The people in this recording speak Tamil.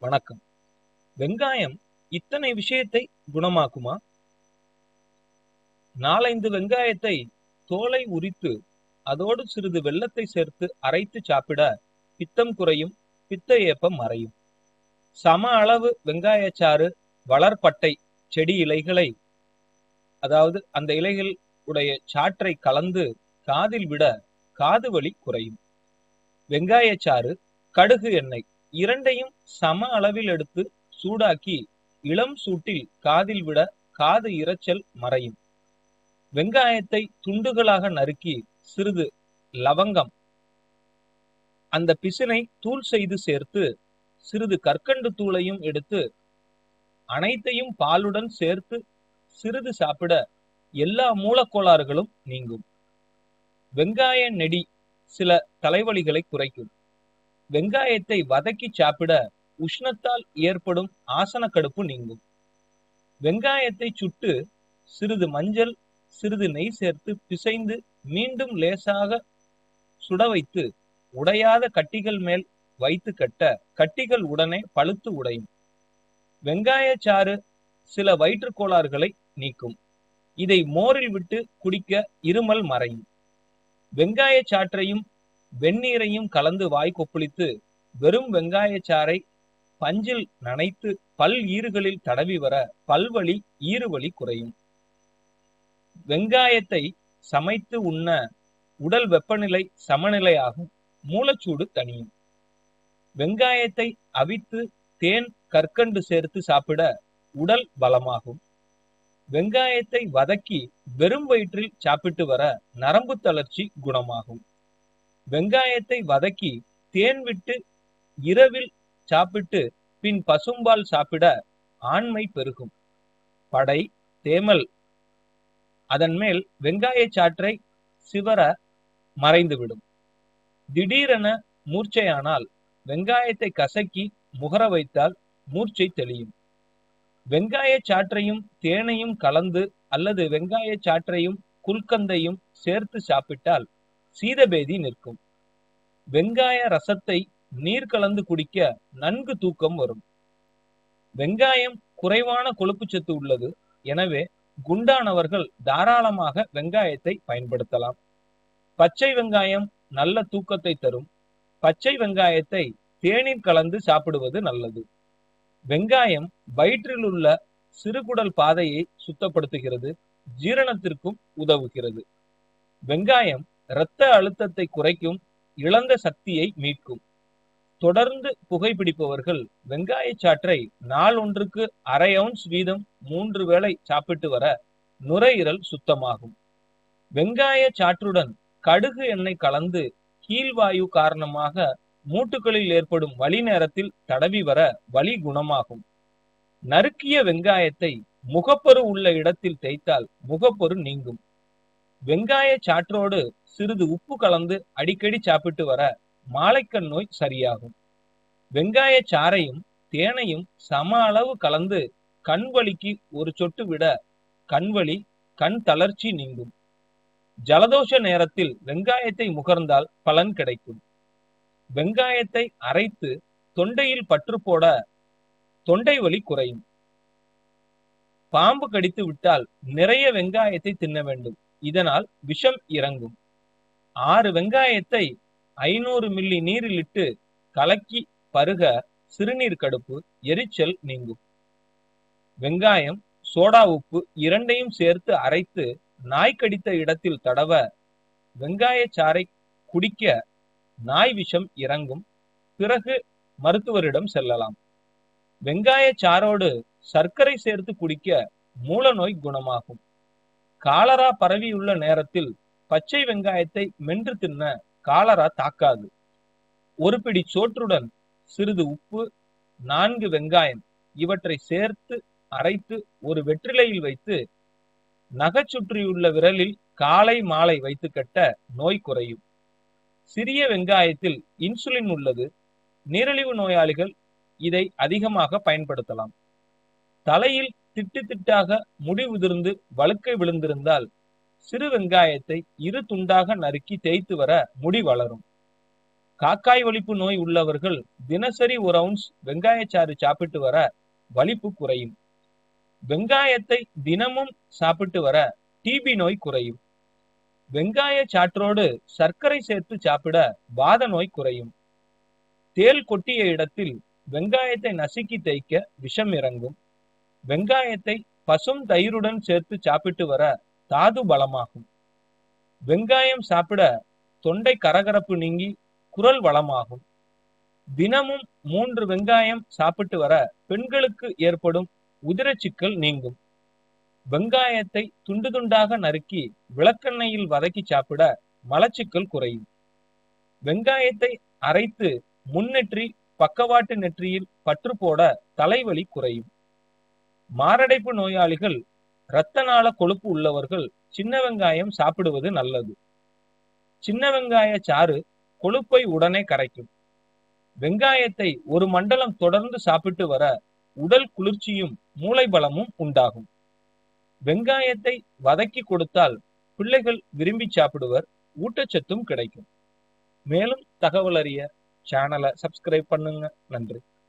வணக்கம். வெங்காயம் இத்தனை விஷயத்தை குணமாக்குமா? 4-5 வெங்காயத்தை தோலை உரித்து அதோடு சிறிது வெல்லத்தை சேர்த்து அரைத்து சாப்பிட பித்தம் குறையும், பித்த ஏப்பம் மறையும். சம அளவு வெங்காயச்சாறு வளர்பட்டை செடி இலைகளை, அதாவது அந்த இலைகள் உடைய சாற்றை கலந்து காதில் விட காது வலி குறையும். வெங்காயச்சாறு, கடுகு எண்ணெய் இரண்டையும் சம அளவில் எடுத்து சூடாக்கி இளம் சூட்டில் காதில் விட காது இரைச்சல் மறையும். வெங்காயத்தை துண்டுகளாக நறுக்கி சிறிது லவங்கம், அந்த பிசினை தூள் செய்து சேர்த்து சிறிது கற்கண்டு தூளையும் எடுத்து அனைத்தையும் பாலுடன் சேர்த்து சிறிது சாப்பிட எல்லா மூலக்கோளாறுகளும் நீங்கும். வெங்காய நெடி சில தலைவலிகளை குறைக்கும். வெங்காயத்தை வதக்கி சாப்பிட உஷ்ணத்தால் ஏற்படும் ஆசனக்கடுப்பு நீங்கும். வெங்காயத்தை சுட்டு சிறிது மஞ்சள், சிறிது நெய் சேர்த்து பிசைந்து மீண்டும் லேசாக சுட வைத்து உடையாத கட்டிகள் மேல் வைத்து கட்ட கட்டிகள் உடனே பழுத்து உடையும். வெங்காயச்சாறு சில வயிற்றுக் கோளாறுகளை நீக்கும். இதை மோரில் விட்டு குடிக்க இருமல் மறையும். வெங்காயச்சாற்றையும் வெந்நீரையும் கலந்து வாய் கொப்பளித்து வெறும் வெங்காயச்சாறை பஞ்சில் நனைத்து பல் ஈறுகளில் தடவி வர பல்வலி, ஈறுவலி குறையும். வெங்காயத்தை சமைத்து உண்ண உடல் வெப்பநிலை சமநிலையாகும், மூலச்சூடு தணியும். வெங்காயத்தை அவித்து தேன், கற்கண்டு சேர்த்து சாப்பிட உடல் பலமாகும். வெங்காயத்தை வதக்கி வெறும் வயிற்றில் சாப்பிட்டு வர நரம்பு தளர்ச்சி குணமாகும். வெங்காயத்தை வதக்கி தேன் விட்டு இரவில் சாப்பிட்டு பின் பசும்பால் சாப்பிட ஆண்மை பெருகும். படை, தேமல் அதன் மேல் வெங்காய சாற்றை சிவர மறைந்துவிடும். திடீரென மூர்ச்சையானால் வெங்காயத்தை கசக்கி முகர வைத்தால் மூர்ச்சை தெளியும். வெங்காய சாற்றையும் தேனையும் கலந்து அல்லது வெங்காய சாற்றையும் குல்கந்தையும் சேர்த்து சாப்பிட்டால் சீதபேதி நிற்கும். வெங்காய ரசத்தை நீர் கலந்து குடிக்க நன்கு தூக்கம் வரும். வெங்காயம் குறைவான கொழுப்புச்சத்து உள்ளது. எனவே குண்டானவர்கள் தாராளமாக வெங்காயத்தை பயன்படுத்தலாம். பச்சை வெங்காயம் நல்ல தூக்கத்தை தரும். பச்சை வெங்காயத்தை தேநீர் கலந்து சாப்பிடுவது நல்லது. வெங்காயம் வயிற்றில் உள்ள சிறுகுடல் பாதையை சுத்தப்படுத்துகிறது, ஜீரணத்திற்கும் உதவுகிறது. வெங்காயம் இரத்த அழுத்தத்தை குறைக்கும், இழந்த சக்தியை மீட்கும். தொடர்ந்து புகைப்பிடிப்பவர்கள் வெங்காய சாற்றை நாள் ஒன்றுக்கு அரை அவுன்ஸ் வீதம் 3 வேளை சாப்பிட்டு வர நுரையீரல் சுத்தமாகும். வெங்காய சாற்றுடன் கடுகு எண்ணெய் கலந்து கீழ்வாயு காரணமாக மூட்டுகளில் ஏற்படும் வலி நேரத்தில் தடவி வர வலி குணமாகும். நறுக்கிய வெங்காயத்தை முகப்பரு உள்ள இடத்தில் தேய்த்தால் முகப்பரு நீங்கும். வெங்காய சாற்றோடு சிறிது உப்பு கலந்து அடிக்கடி சாப்பிட்டு வர மாலைக்கண் நோய் சரியாகும். வெங்காய சாறையும் தேனையும் சம அளவு கலந்து கண் வலிக்கு ஒரு சொட்டு விட கண்வலி, கண் தளர்ச்சி நீங்கும். ஜலதோஷ நேரத்தில் வெங்காயத்தை முகர்ந்தால் பலன் கிடைக்கும். வெங்காயத்தை அரைத்து தொண்டையில் பற்று போட தொண்டை வலி குறையும். பாம்பு கடித்து விட்டால் நிறைய வெங்காயத்தை தின்ன வேண்டும், இதனால் விஷம் இறங்கும். 6 வெங்காயத்தை 500 மில்லி நீரில் இட்டு கலக்கி பருக சிறுநீர் கடுப்பு, எரிச்சல் நீங்கும். வெங்காயம், சோடா உப்பு இரண்டையும் சேர்த்து அரைத்து நாய் கடித்த இடத்தில் தடவ வெங்காய சாறை குடிக்க நாய் விஷம் இறங்கும். பிறகு மருத்துவரிடம் செல்லலாம். வெங்காய சாரோடு சர்க்கரை சேர்த்து குடிக்க மூல நோய் குணமாகும். காலரா பரவியுள்ள நேரத்தில் பச்சை வெங்காயத்தை மென்று தின்ன காலரா தாக்காது. ஒரு பிடி சோற்றுடன் சிறிது உப்பு, 4 வெங்காயம் இவற்றை சேர்த்து அரைத்து ஒரு வெற்றிலையில் வைத்து நகைச்சுற்றியுள்ள விரலில் காலை மாலை வைத்து கட்ட நோய் குறையும். சிறிய வெங்காயத்தில் இன்சுலின் உள்ளது. நீரிழிவு நோயாளிகள் இதை அதிகமாக பயன்படுத்தலாம். தலையில் திட்டு திட்டாக முடி உதிர்ந்து வழுக்கை விழுந்திருந்தால் சிறு வெங்காயத்தை 2 துண்டாக நறுக்கி தேய்த்து வர முடி வளரும். காக்காய் வலிப்பு நோய் உள்ளவர்கள் தினசரி ஒரு அவுன்ஸ் வெங்காயச்சாறு சாப்பிட்டு வர வலிப்பு குறையும். வெங்காயத்தை தினமும் சாப்பிட்டு வர டிபி நோய் குறையும். வெங்காய சாற்றோடு சர்க்கரை சேர்த்து சாப்பிட வாத நோய் குறையும். தேள் கொட்டிய இடத்தில் வெங்காயத்தை நசுக்கி தேய்க்க விஷம் இறங்கும். வெங்காயத்தை பசும் தயிருடன் சேர்த்து சாப்பிட்டு வர தாது பலமாகும். வெங்காயம் சாப்பிட தொண்டை கரகரப்பு நீங்கி குரல் வளமாகும். தினமும் 3 வெங்காயம் சாப்பிட்டு வர பெண்களுக்கு ஏற்படும் உதிரச்சிக்கல் நீங்கும். வெங்காயத்தை துண்டு துண்டாக நறுக்கி விளக்கெண்ணெயில் வதக்கி சாப்பிட மலச்சிக்கல் குறையும். வெங்காயத்தை அரைத்து முன்னெற்றி பக்கவாட்டு நெற்றியில் பற்று போட தலைவலி குறையும். மாரடைப்பு நோயாளிகள், இரத்த நாள கொழுப்பு உள்ளவர்கள் சின்ன வெங்காயம் சாப்பிடுவது நல்லது. சின்ன வெங்காய சாறு கொழுப்பை உடனே கரைக்கும். வெங்காயத்தை ஒரு மண்டலம் தொடர்ந்து சாப்பிட்டு வர உடல் குளிர்ச்சியும் மூளை பலமும் உண்டாகும். வெங்காயத்தை வதக்கி கொடுத்தால் பிள்ளைகள் விரும்பி சாப்பிடுவர், ஊட்டச்சத்தும் கிடைக்கும். மேலும் தகவல் அறிய சேனலை சப்ஸ்கிரைப் பண்ணுங்க. நன்றி.